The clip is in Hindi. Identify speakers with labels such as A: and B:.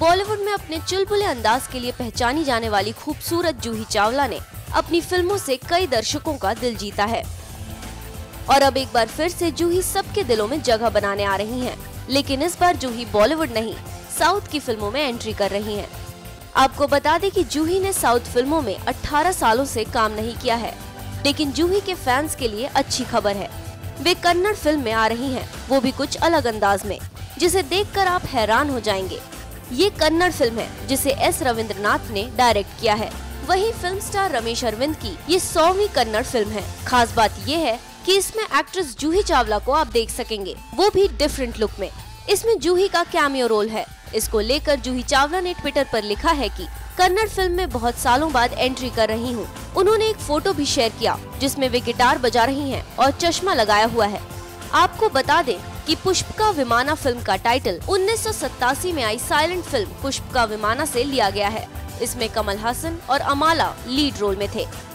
A: बॉलीवुड में अपने चुलबुले अंदाज के लिए पहचानी जाने वाली खूबसूरत जूही चावला ने अपनी फिल्मों से कई दर्शकों का दिल जीता है और अब एक बार फिर से जूही सबके दिलों में जगह बनाने आ रही हैं। लेकिन इस बार जूही बॉलीवुड नहीं, साउथ की फिल्मों में एंट्री कर रही हैं। आपको बता दें कि जूही ने साउथ फिल्मों में 18 सालों से काम नहीं किया है, लेकिन जूही के फैंस के लिए अच्छी खबर है। वे कन्नड़ फिल्म में आ रही हैं, वो भी कुछ अलग अंदाज में, जिसे देखकर आप हैरान हो जाएंगे। ये कन्नड़ फिल्म है जिसे एस रविंद्रनाथ ने डायरेक्ट किया है। वहीं फिल्म स्टार रमेश अरविंद की ये 100वीं कन्नड़ फिल्म है। खास बात ये है कि इसमें एक्ट्रेस जूही चावला को आप देख सकेंगे, वो भी डिफरेंट लुक में। इसमें जूही का कैमियो रोल है। इसको लेकर जूही चावला ने ट्विटर पर लिखा है कि कन्नड़ फिल्म में बहुत सालों बाद एंट्री कर रही हूँ। उन्होंने एक फोटो भी शेयर किया जिसमें वे गिटार बजा रही हैं और चश्मा लगाया हुआ है। आपको बता दें कि पुष्पका विमाना फिल्म का टाइटल 1987 में आई साइलेंट फिल्म पुष्पका विमाना से लिया गया है। इसमें कमल हासन और अमाला लीड रोल में थे।